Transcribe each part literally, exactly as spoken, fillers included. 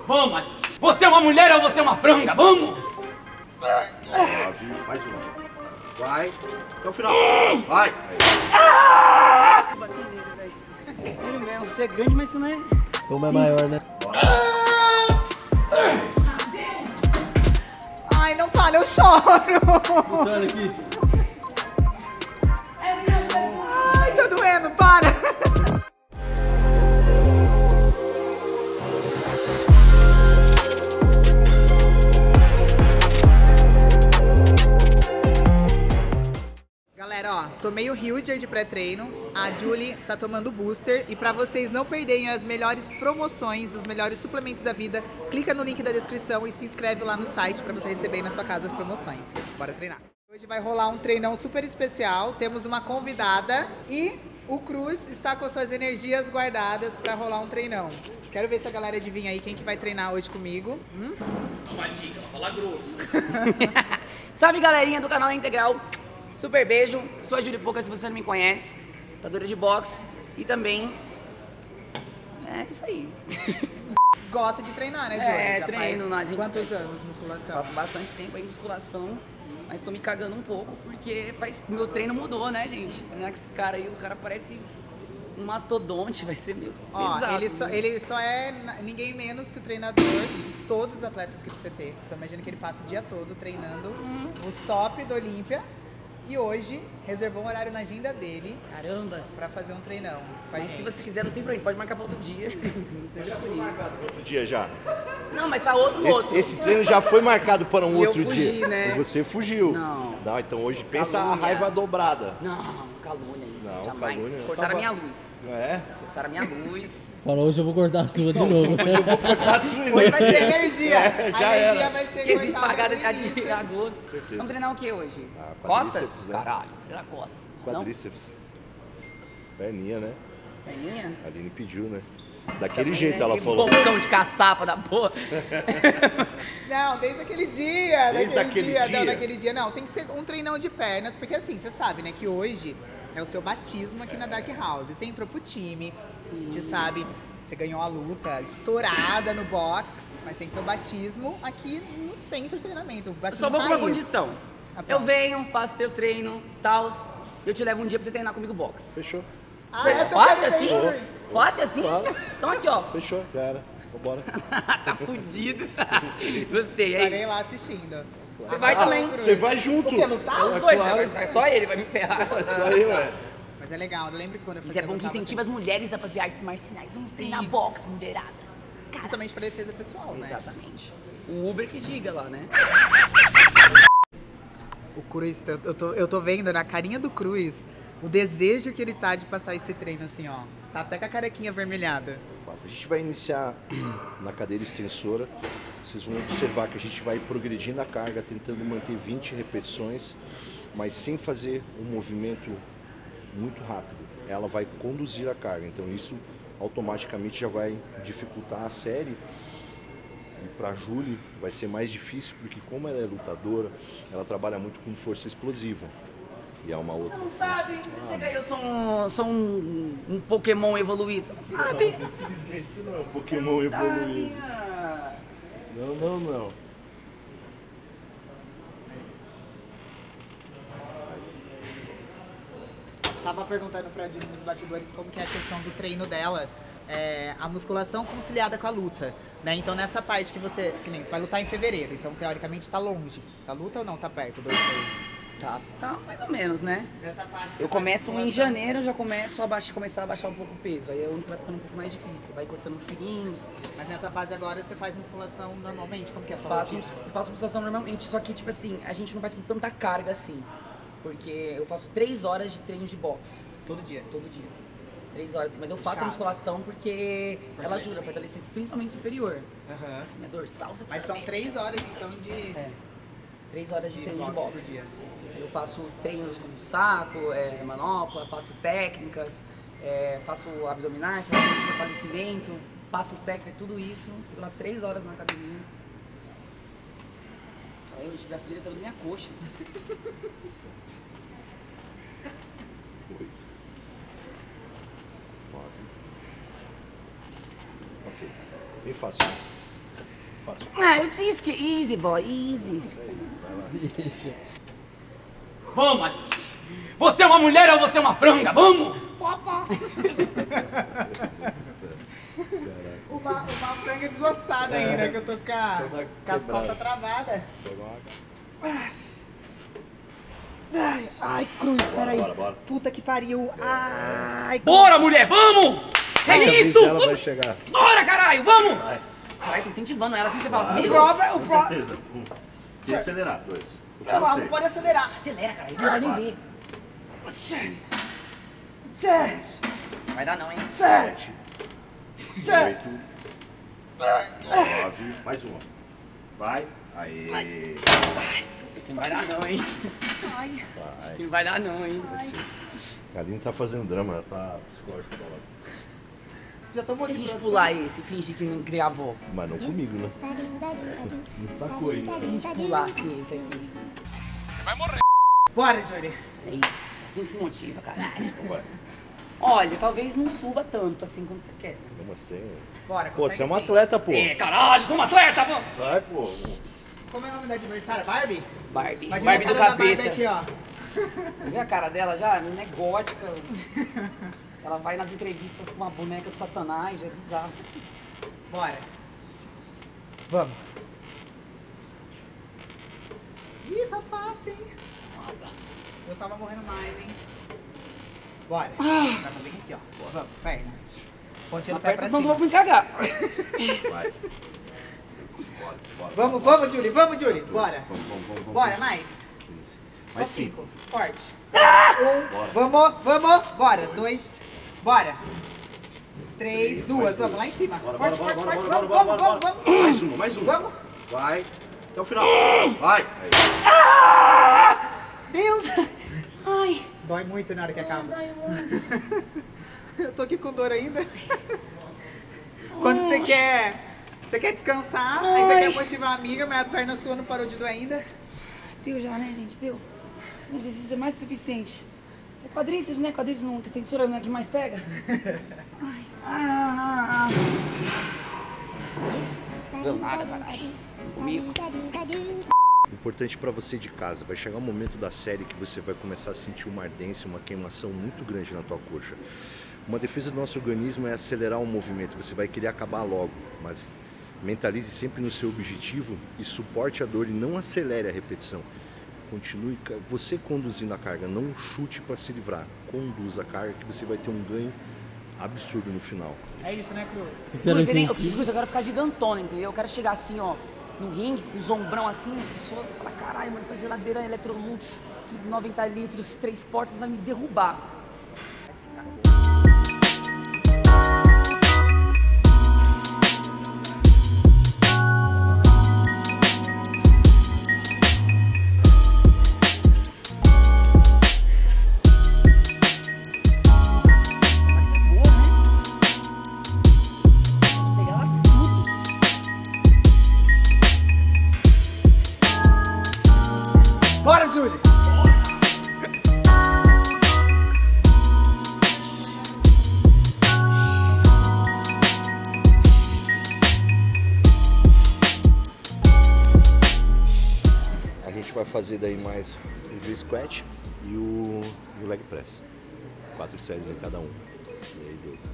Vamos, Aline. Você é uma mulher ou você é uma franga? Vamos! Nove, mais uma. Vai, até o final. Vai. Bater nele, velho. Sério mesmo, você é grande, mas você não é... Como é maior, né? Ai, não fala, eu choro. Olha aqui. Ai, tá doendo, para. Galera, ó, tomei o Huger de pré-treino, a Julie tá tomando o Booster e pra vocês não perderem as melhores promoções, os melhores suplementos da vida, clica no link da descrição e se inscreve lá no site pra você receber na sua casa as promoções. Bora treinar! Hoje vai rolar um treinão super especial, temos uma convidada e o Cruz está com suas energias guardadas pra rolar um treinão. Quero ver se a galera adivinha aí quem que vai treinar hoje comigo. Hum? Uma dica, fala grosso. Salve, galerinha do canal Integral. Super beijo, sou a Júlia Pouca, se você não me conhece, lutadora de boxe e também é isso aí. Gosta de treinar, né, Júlia? É, Já treino, faz a gente quantos anos de musculação? Faço bastante tempo aí em musculação, mas tô me cagando um pouco porque faz, meu treino mudou, né, gente? Treinar com esse cara aí, o cara parece um mastodonte, vai ser meio Ó, pesado. ele só, ele só é ninguém menos que o treinador de todos os atletas que você tem. Então imagina que ele passa o dia todo treinando Hum. os top do Olímpia. E hoje reservou um horário na agenda dele Carambas. pra fazer um treinão. com a Mas gente. se você quiser, não tem problema, pode marcar pra outro dia. Não seja por isso. Outro dia já. Não, mas pra outro, Esse, outro. esse treino já foi marcado para um E eu outro fugi, dia. né? E você fugiu. Não. Não, então hoje pensa Calúnia. a raiva dobrada. Não, calúnia isso, Não, jamais. calúnia. Cortaram Tava- a minha luz. É? Cortaram a minha luz. Falou, hoje eu vou cortar a sua de novo. Hoje eu vou cortar tudo. Hoje vai ser energia. É, já a energia era. vai ser Que existe cortada pagar no de início. agosto. Certeza. Vamos treinar o que hoje? Ah, Costas? quadríceps, né? Caralho, treinar costas. Quadríceps. Perninha, né? Não? Perninha? A Aline pediu, né? Daquele Também, jeito né? ela Que falou. bocão de caçapa da porra. Não, desde aquele dia, Desde daquele aquele dia, dia? Não, daquele dia. Não, tem que ser um treinão de pernas, porque assim, você sabe, né, que hoje é o seu batismo aqui na Dark House. Você entrou pro time, você sabe, você ganhou a luta estourada no box, mas tem que ter o batismo aqui no centro de treinamento. O Eu batismo só vou com uma raiz. condição. Ah, Eu pronto. venho, faço teu treino, tal. Eu te levo um dia pra você treinar comigo boxe. Fechou. Ah, Você- essa eu fácil quero assim? ver, Luiz. Fácil assim? Claro. Então aqui, ó. Fechou, já era. Vambora. Tá fudido. Gostei, é Estarei isso. lá assistindo. Você vai Ah, também. Você vai junto. Quer lutar? É os É dois, claro. é só ele, vai me ferrar. É só aí, ué. Mas é legal, eu lembro que quando eu Isso fazia é bom que gostava incentiva as mulheres a fazer artes marciais. Vamos treinar Sim. boxe, mulherada. assim, principalmente pra defesa pessoal, né? Exatamente. O Uber que diga lá, né? O Cruz, eu eu tô, eu tô vendo na carinha do Cruz o desejo que ele tá de passar esse treino assim, ó. Tá até com a carequinha avermelhada. A gente vai iniciar na cadeira extensora. Vocês vão observar que a gente vai progredindo a carga, tentando manter vinte repetições, mas sem fazer um movimento muito rápido. Ela vai conduzir a carga, então isso automaticamente já vai dificultar a série. E para a Julie vai ser mais difícil, porque como ela é lutadora, ela trabalha muito com força explosiva. E é uma outra Você não força. sabe? Você chega aí, eu sou um, sou um, um Pokémon evoluído. Você não sabe? Infelizmente isso não é um Pokémon evoluído. Sabe? Não, não, não. Tava perguntando pra Julie nos bastidores como que é a questão do treino dela. É, a musculação conciliada com a luta, né? Então nessa parte que você, que nem você vai lutar em fevereiro, então teoricamente tá longe. Tá luta ou não? Tá perto? Dois meses. Tá, tá mais ou menos, né? Nessa fase você Eu faz começo em musculação. janeiro, eu já começo a baixar, começar a baixar um pouco o peso. Aí é onde vai ficando um pouco mais difícil, que vai cortando uns quilinhos. Mas nessa fase agora você faz musculação normalmente? Como que é a sua Faço, rotina? faço musculação normalmente, só que tipo assim, a gente não faz com tanta carga assim. Porque eu faço três horas de treino de boxe Todo dia. todo dia. Três horas, mas eu faço a Chato. musculação porque ela ajuda a fortalecer principalmente o superior. Aham. Minha dorsal, você Mas precisa são ver. três horas então de, É, três horas de, de treino de boxe por boxe. dia. Eu faço treinos como saco, é, manopla, faço técnicas, é, faço abdominais, faço treino de fortalecimento, passo técnica, tudo isso. Fico lá três horas na academia. Aí eu tive a diretora da minha coxa. Oito. Nove. Ok. Bem fácil. Fácil. Ah, eu disse que easy, boy, easy. Isso aí, vai lá. Deixa. Vamos, Ali. Você é uma mulher ou você é uma franga? Vamos! Uma, uma franga desossada É. ainda, que eu tô com, a, Toda com as quebrada. costas travadas. Coloca. Ai, ai, cruz, peraí. bora, bora. Puta que pariu. Ai, Bora, mulher, vamos! É Dessa vez isso! Ela vai Vamos. chegar. Bora, caralho, vamos! Vai. Caralho, tô incentivando ela assim que você fala Vai. comigo. O prova, o Com prova. certeza. Um. Se acelerar. Dois. Com Não, você. não pode acelerar. Acelera, cara, ele não vai nem ver. Tchê, Vai dar não, hein? Sete. tchê. Oito. Nove. Mais uma. Vai. Aê. Não vai dar não, hein? Ai, Vai. Não vai dar não, hein? Vai ser. A Aline tá fazendo drama, ela tá psicológica dela. já tô Se a morrendo. gente pular esse, fingir que não gravou. Mas não comigo, né? Não sacou ainda. Se a gente pular assim, esse aqui. Bora, Júlia. É isso, assim se motiva, caralho. Então vai. Olha, talvez não suba tanto assim quanto você quer. Como assim? Bora, Pô, consegue você é um sim. atleta, pô. É, caralho, sou um atleta, mano! Vai, pô. Como é o nome da adversária? Barbie? Barbie, Imagina Barbie a do cara da Barbie capeta. aqui, ó. Vê a cara dela já? A menina é gótica. Ela vai nas entrevistas com uma boneca do Satanás, é bizarro. Bora. Vamos. Ih, tá fácil, hein? Eu tava morrendo mais, hein? Bora. Vai fazer aqui, ó. Vamos, perna. Pontinha do pé Aperta, pra senão cima. eu vou me cagar. Vai. Bora, bora. Vamos, vamos, Julie, vamos, Julie. Dois. Bora. Vamos, vamos, vamos, vamos. Bora, mais. Isso. Só Mais cinco. cinco. Forte. Um. Bora. Vamos, vamos. Bora. Dois. Bora. Três, Três, duas. mais Vamos duas. lá em cima. Bora, Forte, bora, forte, bora, forte. bora, Vamos, bora, vamos, bora, vamos, bora. vamos. Mais uma, mais uma. Vamos. Vai. Até o final. Vai. Aí. Deus! Ai, Dói muito na hora que acaba. ai, mano. Eu tô aqui com dor ainda. Quando você quer. Você quer descansar, aí você Ai. quer motivar a amiga, mas a perna sua não parou de doer ainda. Deu já, né, gente? Deu. O exercício é mais que suficiente. É quadríceps, né? Quadríceps não, extensora não é que mais pega. Ai, ah, ah, ah. Deu nada, caralho. Comigo. Importante para você de casa, vai chegar um momento da série que você vai começar a sentir uma ardência, uma queimação muito grande na tua coxa. Uma defesa do nosso organismo é acelerar o movimento, você vai querer acabar logo, mas mentalize sempre no seu objetivo e suporte a dor e não acelere a repetição. Continue você conduzindo a carga, não chute para se livrar, conduza a carga que você vai ter um ganho absurdo no final. É isso, né, Cruz? Fizeram Cruz, eu, nem- sentido. Cruz, eu quero ficar gigantona, entendeu? Eu quero chegar assim, ó, no ringue, com os ombrão assim, a pessoa fala, caralho, mano, essa geladeira Electrolux, de noventa litros, três portas, vai me derrubar. Pegar ela tudo. Bora, Julie! A gente vai fazer daí mais o V-Squat e o, e o Leg Press. Quatro séries em cada um. E aí deu.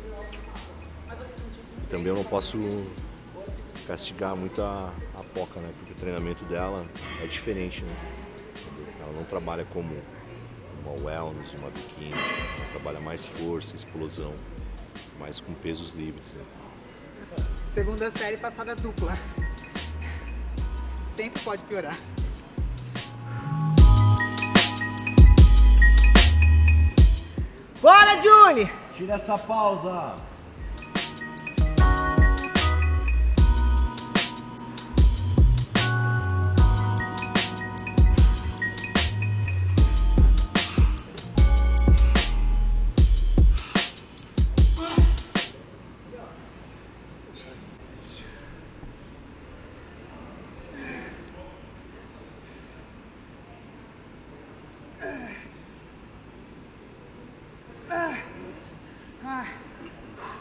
E também eu não posso castigar muito a, a Poca, né? Porque o treinamento dela é diferente, né? Entendeu? Ela não trabalha como uma wellness, uma biquíni. Ela trabalha mais força, explosão, mais com pesos livres, né? Segunda série passada dupla. Sempre pode piorar. Bora, Julie! Tira essa pausa! Ah,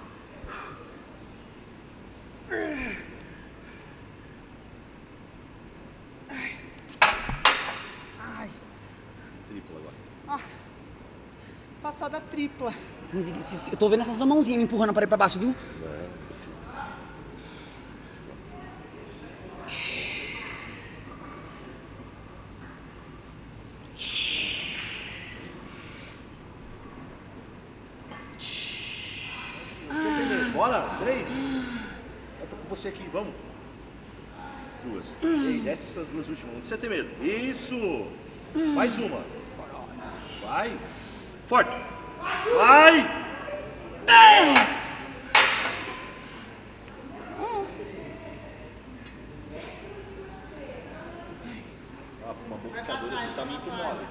só da tripla. Eu tô vendo essa sua mãozinha me empurrando a parede pra baixo, viu? Não, Bora, três. Eu tô com você aqui, vamos. Duas. Ei, desce essas duas últimas. Não precisa ter medo. Isso. Mais uma. Vai. Forte. Vai. Ah, uma boxeadora você tá muito mole.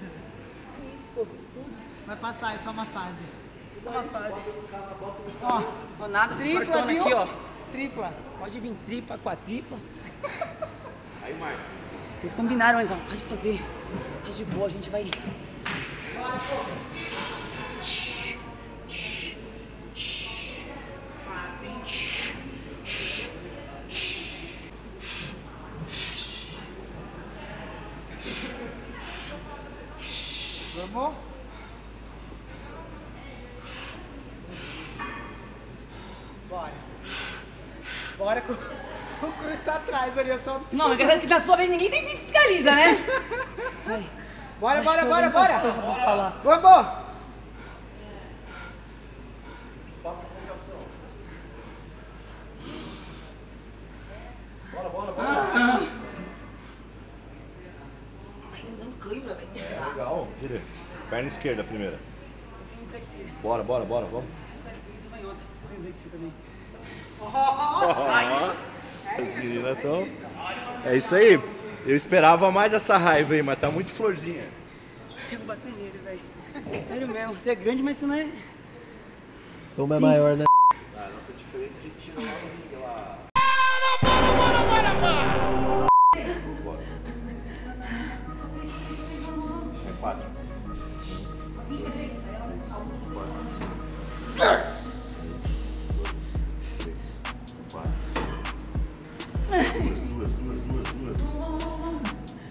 Vai passar, é só uma fase. Isso é uma fase. Ó, Ó, nada, tripla, cortando viu? aqui, ó. Tripla. Pode vir tripla, quadripla. Aí, Marcos. Eles combinaram, eles ó, pode fazer. Mas de boa, a gente vai. Vamos? Bora. Bora com o Cruz tá atrás ali, é só pra você. Não, mas que na sua vez ninguém tem que fiscaliza, né? Ai, Bora, acho bora, que eu bora, vou bora. força pra falar. Vamos! Bora, bora, bora. Ah, ai, tô dando cãibra, velho. É legal, vira. Perna esquerda primeira. Eu tenho dislexia. Bora, bora, bora, vamos. Sério, eu tenho canhota. Eu tenho dislexia também. As meninas são. É isso aí. Eu esperava mais essa raiva aí, mas tá muito florzinha. Eu vou bater nele, velho. Sério mesmo. Você é grande, mas isso não é. Como é maior, né? A nossa diferença a gente tira lá no ringue lá. Bora. É quatro. Três, quatro, cinco. Duas, duas, duas, duas, duas.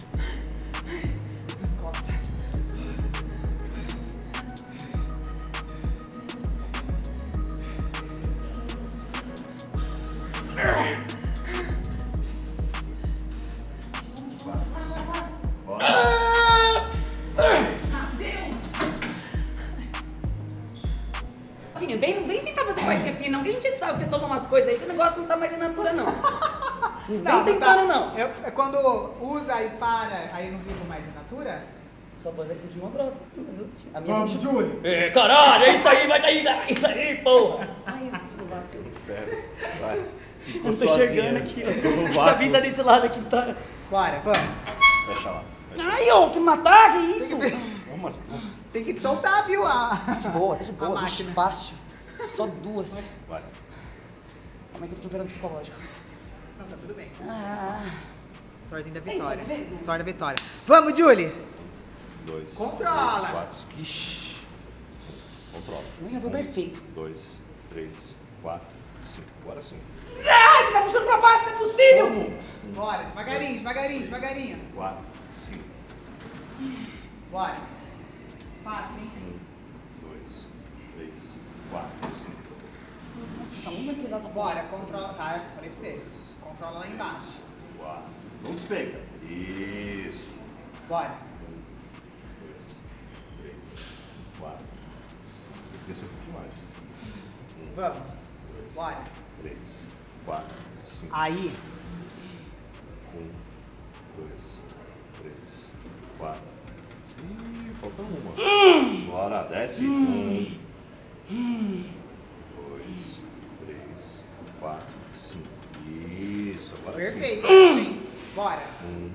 Filho, bem, vem tentar fazer coisa aqui, não, que a gente sabe que você toma umas coisas aí que o negócio não tá mais em natura, não. Não vem tentando, não. Eu, é quando usa e para, aí não vivo mais em natura? Só pode continua grossa. A minha Vamos, continua. Júlio. É, caralho, é isso aí, vai cair, é isso aí, porra. Ai, não vai. Inferno. Vai. Ficou Eu tô sozinha. enxergando aqui, Ficou no ó. vácuo. Essa vista desse lado aqui tá. Bora, vamos. Fecha lá. Ai, ó, que matar, que isso? Vamos, mas, pô. Tem que te soltar, viu? A... De boa, tá de A boa, vixe, máquina. fácil. Só duas. Vai. Como é que eu tô preparando psicológico? Não, tá tudo bem. Ah, Sorteio da vitória. Sorte da vitória. Vamos, Julie. Dois. Controla. Três, quatro. Ixi. Controla. minha foi perfeito. Dois, três, quatro, cinco. Agora sim. Ah, você tá puxando pra baixo, não é possível! Bora, devagarinho, devagarinho, devagarinho. Quatro, cinco. Bora. Fácil, hein? Um, dois, três, quatro, cinco. Tá muito mais pesado essa porra. Bora, controla. Tá, eu falei pra você. Controla lá embaixo. Quatro. Não despega. Isso. Bora. Um, dois, três, quatro, cinco. Desce um pouquinho mais. Um, Vamos. dois, Bora. três, quatro, cinco. Aí. Um, dois, três, quatro. Ih, falta uma. Bora, desce. Um, dois, três, quatro, cinco. Isso, agora Perfeito. sim. Sim. Bora. Um,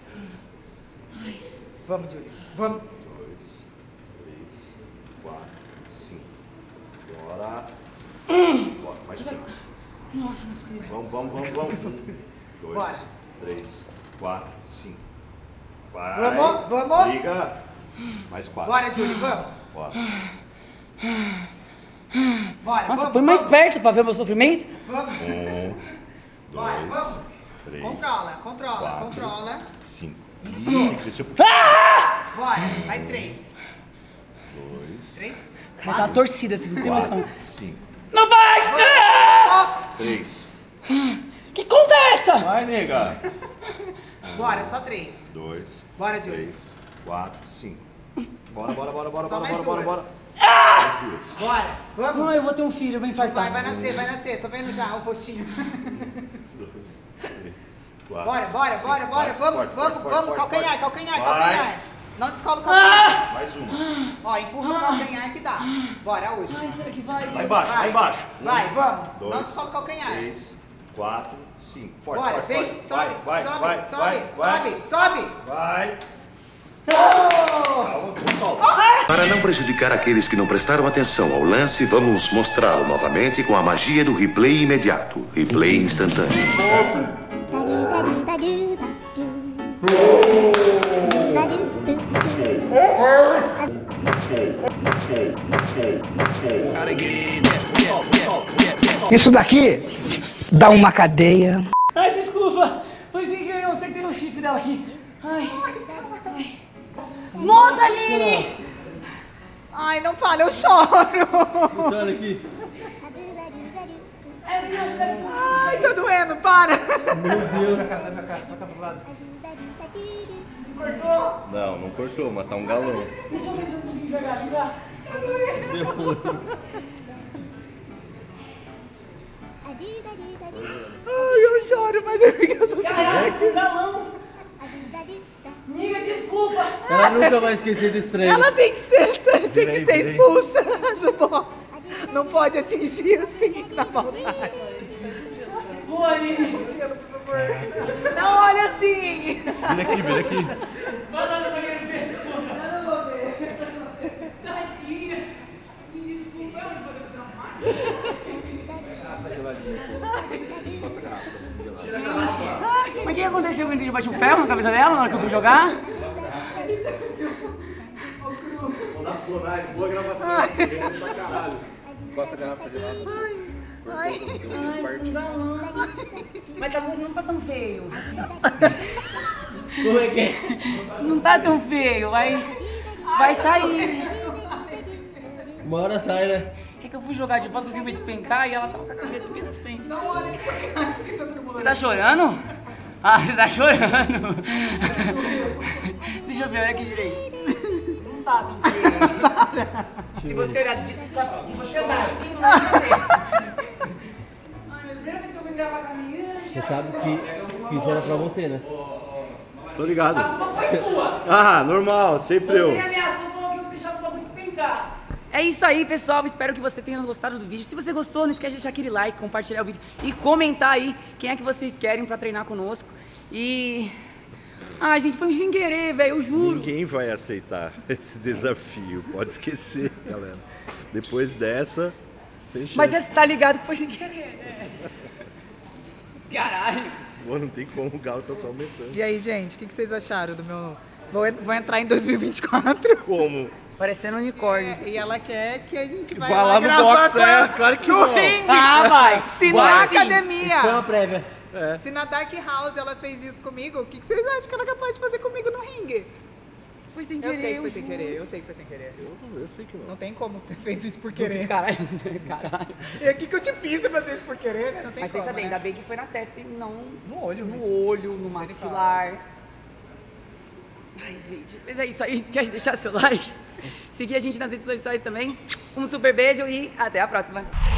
Vamos, Julie. Vamos. dois, três, quatro, cinco. Bora. Bora, mais cinco. Nossa, não é possível. Vamos, vamos, vamos, vamos. Um, dois, Bora. três, quatro, cinco. Vai. Vamos, vamos. Liga. Mais quatro. Bora, Julie, vamos. Bora. Bora, Nossa, vamos, põe mais vamos. perto pra ver o meu sofrimento. Vamos. Um, Bora, dois, vamos. três. Controla, controla, quatro, controla. Cinco. Isso. Ih, desceu um pouquinho. Bora, mais três. Dois, Três. Três? Cara, tá torcida, vocês não tem noção. Quatro, cinco. Não vai! Ah! Três. Que conta é essa? Vai, nega. Bora, só três. Dois. Bora, Julie. Três. Quatro, cinco. Bora, bora, bora, bora, Só bora, mais bora, bora, duas. bora. Mais duas. Bora, vamos. Não, eu vou ter um filho, eu vou infartar. Vai, vai nascer, vai nascer. Tô vendo já o postinho. Dois, três, quatro. Bora, bora, cinco. bora, bora. Vai, Vamos, forte, vamos, forte, vamos. forte, Calcanhar, forte. calcanhar, Vai. calcanhar. Não descola o calcanhar. Mais uma. Ó, empurra o calcanhar que dá. Bora, a última. Ai, será que vai? Lá embaixo, lá embaixo. Vai, Um, vamos. Dois, Não descola o calcanhar. Três, quatro, cinco. Forte, Bora, forte, vem, forte. sobe, Vai, sobe, vai, sobe, vai, vai, sobe, sobe. Vai. Oh! Calma, não solta. Para não prejudicar aqueles que não prestaram atenção ao lance, vamos mostrá-lo novamente com a magia do replay imediato. Replay instantâneo. Isso daqui dá uma cadeia. Ai, desculpa. Foi sem querer, eu acertei no chifre dela aqui. Ai, ai. Nossa, Aline! Ai, não fala, eu choro. Olha aqui. Ai, tá doendo, para. Meu Deus. Cortou? Não, não cortou, mas tá um galão. Deixa eu ver se eu consigo jogar, jogar. Ai, eu choro, mas é porque eu sou Caraca, um galão. Amiga, desculpa. Ela nunca vai esquecer desse treino. Ela tem que ser, tem que Virei, ser virei. expulsa do box. Não pode atingir assim na maldade. Boa, Aline. Não olha assim. Vira aqui, vira aqui. Vai lá no banheiro ver. Tadinha. Me desculpa, eu não vou Mas o que aconteceu quando eu bati o ferro na cabeça dela na hora que eu fui jogar? Boa gravação. Pra caralho. Costa a garrafa de lado. Ai, Ai, um galão. Mas tá, não tá tão feio. Como é que é? Não tá tão feio, vai, vai sair. Uma hora sai, né? É que eu fui jogar de volta, eu vi me despencar e ela tava com a cabeça aqui na frente. Você tá chorando? Ah, você tá chorando. Deixa eu ver, olha aqui direito. Não tá tão feio. Se você olhar, de, se você olhar assim, não vai ver. Ai, a primeira vez que eu vim gravar com a menina, Você sabe que fizeram pra você, né? Tô ligado. a culpa foi sua. Ah, normal, sempre eu. Você me ameaçou, falou que eu deixava o bagulho despencar. É isso aí, pessoal. Espero que você tenha gostado do vídeo. Se você gostou, não esquece de deixar aquele like, compartilhar o vídeo e comentar aí quem é que vocês querem pra treinar conosco. E... Ai, gente, foi sem querer, velho, eu juro. Ninguém vai aceitar esse desafio. Pode esquecer, galera. Depois dessa, sem chance. Mas você tá ligado que foi sem querer, né? Caralho. Pô, não tem como, o galo tá só aumentando. e aí, gente, o que, que vocês acharam do meu... Vou, vou entrar em dois mil e vinte e quatro. Como? Parecendo um unicórnio. E ela quer que a gente vai Vai lá lá no gravar box, com é, ela claro que no não. ringue. Ah, vai. Se Vai. na Sim. academia. Foi uma prévia. Se na Dark House ela fez isso comigo, o que, que vocês acham que ela é capaz de fazer comigo no ringue? Foi sem Eu querer. sei que foi sem juro. querer, eu sei que foi sem querer. Eu, eu sei que não. Não tem como ter feito isso por querer. Caralho, caralho. E o que, que eu te fiz pra fazer isso por querer, né? Não tem Mas como, pensa bem, né? ainda bem que foi na testa e não No olho, no mas- olho, no maxilar. Ai, gente, mas é isso aí. Esquece de deixar seu like. Seguir a gente nas redes sociais também. Um super beijo e até a próxima.